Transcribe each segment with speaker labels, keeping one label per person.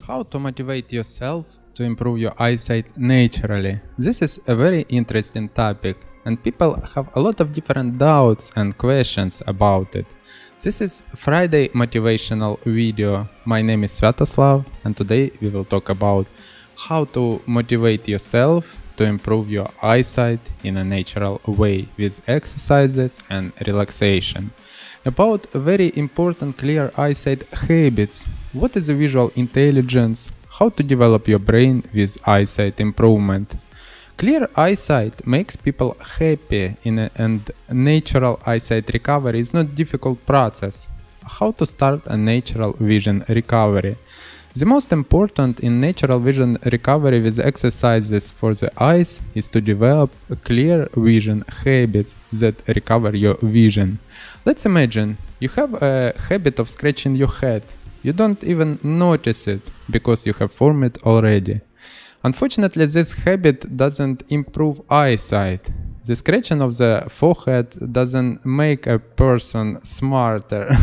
Speaker 1: How to motivate yourself to improve your eyesight naturally? This is a very interesting topic, and people have a lot of different doubts and questions about it. This is Friday motivational video. My name is Sviatoslav, and today we will talk about how to motivate yourself to improve your eyesight in a natural way with exercises and relaxation. About very important clear eyesight habits. What is the visual intelligence? How to develop your brain with eyesight improvement. Clear eyesight makes people happy and natural eyesight recovery is not a difficult process. How to start a natural vision recovery. The most important in natural vision recovery with exercises for the eyes is to develop clear vision habits that recover your vision. Let's imagine you have a habit of scratching your head. You don't even notice it because you have formed it already. Unfortunately, this habit doesn't improve eyesight. The scratching of the forehead doesn't make a person smarter.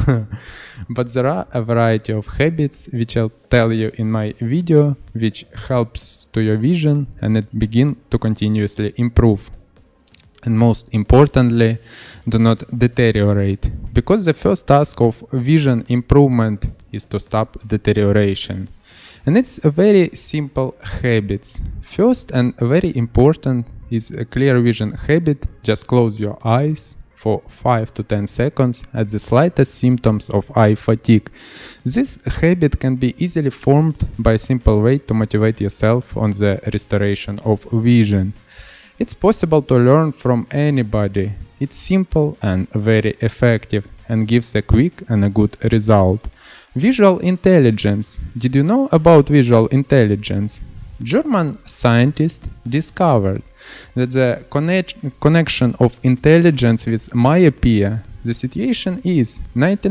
Speaker 1: But there are a variety of habits which I'll tell you in my video, which helps to your vision and it begin to continuously improve. And most importantly, do not deteriorate, because the first task of vision improvement is to stop deterioration. And it's a very simple habits. First and very important is a clear vision habit. Just close your eyes for 5 to 10 seconds at the slightest symptoms of eye fatigue. This habit can be easily formed by a simple way to motivate yourself on the restoration of vision. It's possible to learn from anybody. It's simple and very effective and gives a quick and a good result. Visual intelligence. Did you know about visual intelligence? German scientists discovered that the connection of intelligence with myopia. The situation is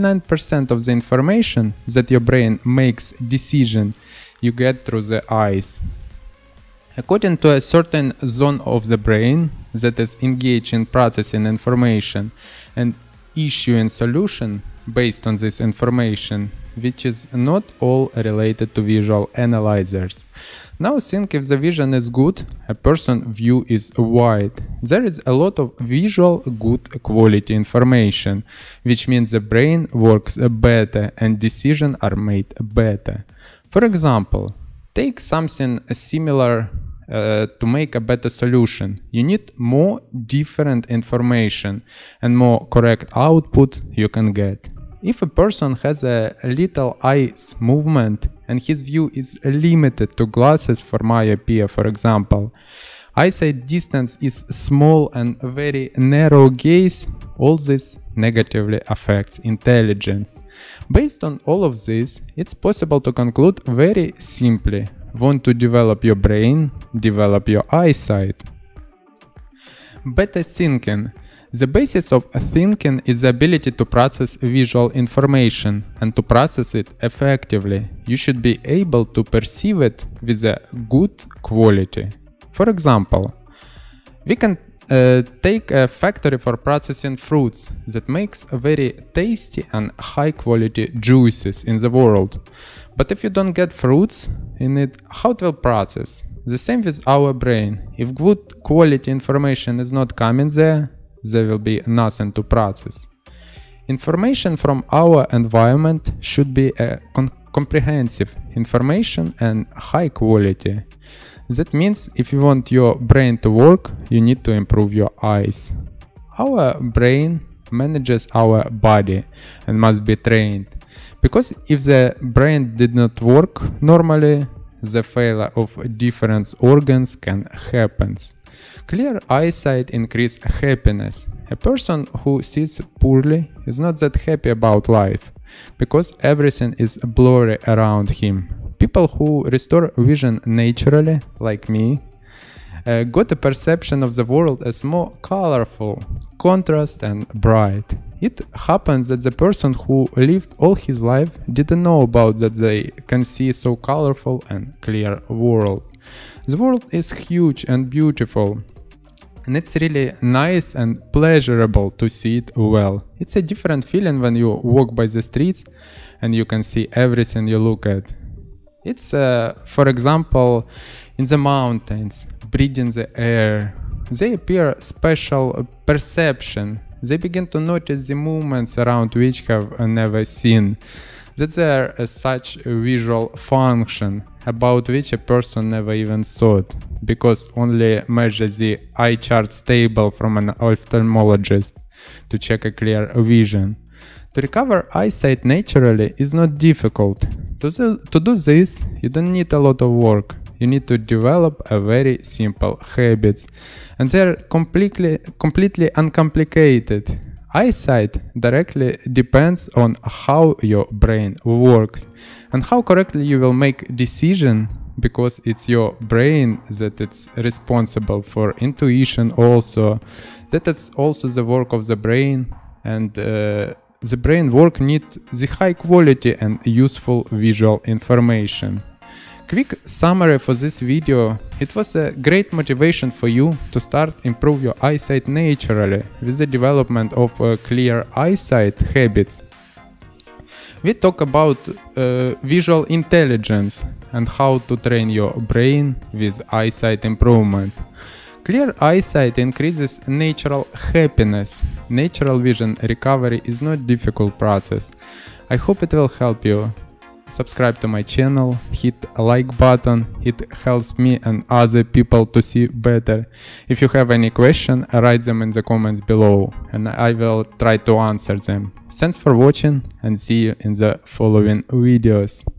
Speaker 1: 99% of the information that your brain makes decision you get through the eyes. According to a certain zone of the brain that is engaged in processing information and issuing solution based on this information, which is not all related to visual analyzers. Now think if the vision is good, a person's view is wide. There is a lot of visual good quality information, which means the brain works better and decisions are made better. For example, take something similar to make a better solution. You need more different information and more correct output you can get. If a person has a little eyes movement and his view is limited to glasses for myopia, for example, eyesight distance is small and very narrow gaze, all this negatively affects intelligence. Based on all of this, it's possible to conclude very simply. Want to develop your brain, develop your eyesight. Better thinking. The basis of thinking is the ability to process visual information and to process it effectively. You should be able to perceive it with a good quality. For example, we can take a factory for processing fruits that makes very tasty and high quality juices in the world. But if you don't get fruits in it, how it will process? The same with our brain. If good quality information is not coming there will be nothing to process. Information from our environment should be a comprehensive information and high quality. That means if you want your brain to work, you need to improve your eyes. Our brain manages our body and must be trained. Because if the brain did not work normally, the failure of different organs can happen. Clear eyesight increases happiness. A person who sees poorly is not that happy about life, because everything is blurry around him. People who restore vision naturally, like me, got a perception of the world as more colorful, contrast and bright. It happens that the person who lived all his life didn't know about that they can see so colorful and clear world. The world is huge and beautiful, and it's really nice and pleasurable to see it well. It's a different feeling when you walk by the streets and you can see everything you look at. It's, for example, in the mountains, breathing the air. They appear special perception. They begin to notice the movements around which have never seen. That there is such a visual function about which a person never even thought, because only measure the eye charts table from an ophthalmologist to check a clear vision. To recover eyesight naturally is not difficult. To do this, you don't need a lot of work. You need to develop a very simple habits, and they're completely uncomplicated. Eyesight directly depends on how your brain works and how correctly you will make decision, because it's your brain that it's responsible for intuition also. That is also the work of the brain, and the brain work needs the high quality and useful visual information. Quick summary for this video. It was a great motivation for you to start improve your eyesight naturally with the development of clear eyesight habits. We talk about visual intelligence and how to train your brain with eyesight improvement. Clear eyesight increases natural happiness. Natural vision recovery is not a difficult process. I hope it will help you. Subscribe to my channel, hit a like button, it helps me and other people to see better. If you have any question, write them in the comments below and I will try to answer them. Thanks for watching and see you in the following videos.